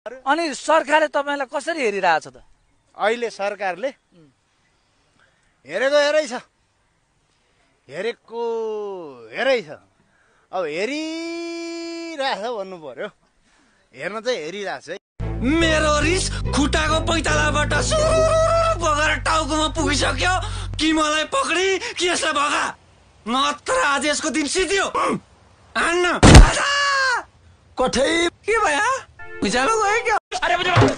अनि सरकारले तपाईलाई कसरी हेरिरहेछ त? अहिले सरकारले हेरेको हेरै छ, हेरेको हेरै छ। अब हेरिरहेछ भन्नु पर्यो, हेर्न चाहिँ हेरिरहेछ है। मेरो रिस खुट्टाको पैतालाबाट सुरुरु बगेर टाउकोमा पुगिसक्यो कि मलाई पक्री कि यसलाई भगा, नत्र आज यसको दिन सिद्धियो। आन्न कठै के भयो? उज्यालो गयो क्या? अरे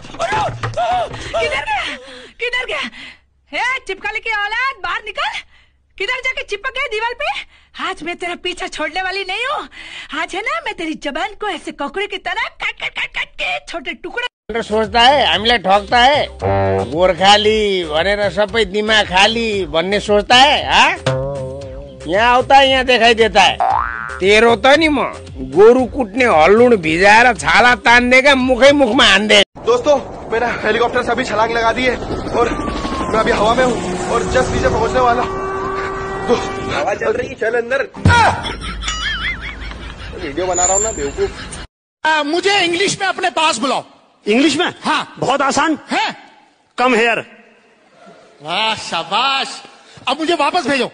किधर गया? हे चिपकली की औलाद, बाहर निकल। किधर जाके चिपक गए दीवार पे? आज मैं तेरा पीछा छोड़ने वाली नहीं हूँ। आज है ना, मैं तेरी जबान को ऐसे ककड़ी की तरह काट काट काट काट के छोटे टुकड़े। सोच्दा है हामीलाई ठग्दा है, गोर्खाली भनेर सबै दिमाग खाली भन्ने सोच्दा है। यहाँ आउता यहाँ दिखाई देता है। तेरो त नि म गोरु कुट्ने हल्लुण भिजाएर छाला तान्ने का मुखै मुखमा हान्दे। दोस्तों, मेरा हेलीकॉप्टर से अभी छलांग लगा दी है और मैं अभी हवा में हूँ और जस्ट नीचे पहुँचने वाला। हवा चल रही है, चल अंदर। वीडियो बना रहा हूँ ना बेवकूफ। मुझे इंग्लिश में अपने पास बुलाओ। इंग्लिश में? हाँ, बहुत आसान है। Come here. वाह शाबाश। अब मुझे वापस भेजो।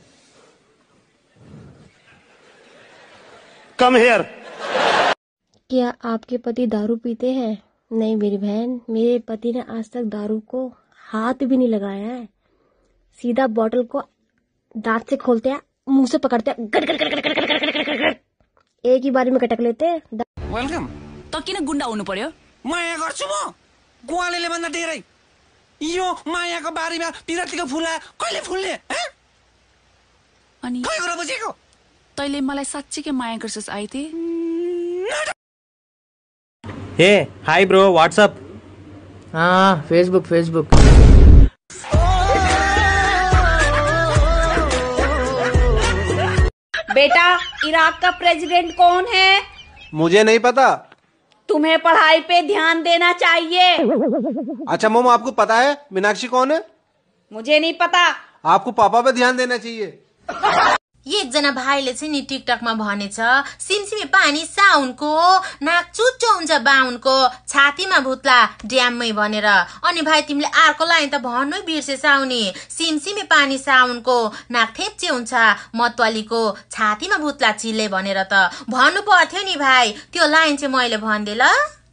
Come here. क्या आपके पति दारू पीते हैं? नहीं मेरी बहन, मेरे पति ने आज तक दारू को हाथ भी नहीं लगाया है। सीधा बोतल को दांत से खोलते हैं, मुंह से पकड़ते हैं, गट गट गट गट गट गट गट गट गट एक ही बारी में कटक लेते हैं। वेलकम। तो किन गुण्डा हुनु पर्यो? माया गर्छु म ग्वालेले भन्दा धेरै। यो मायाको बारीमा पिरतीको फुला कहिले फुल्ने? अनि खै कुरा बुझेको? तैले मलाई साच्चीकै माया गर्छस् आइते? Hey hi bro, what's up? हाँ, फेसबुक। बेटा, इराक का प्रेसिडेंट कौन है? मुझे नहीं पता। तुम्हें पढ़ाई पे ध्यान देना चाहिए। अच्छा मोम, आपको पता है मीनाक्षी कौन है? मुझे नहीं पता। आपको पापा पे ध्यान देना चाहिए। एकजना भाइले चाहिँ नि टिकटकमा भनेछ, सिमसिमे पानी साउनको, नाक चुच्चो हुन्छ बाहुनको, छातीमा भुत्ला ड्याममै भनेर। अनि भाइ तिमीले अर्को लाइन त भन्नै बिर्से साउनी। सिमसिमे पानी साउनको, नाक थेप्चे हुन्छ मतवालीको, छातीमा भुत्ला चिल्ले भनेर त भन्नु पर्थ्यो नि भाइ। त्यो लाइन चाहिँ मैले भन्दै ल।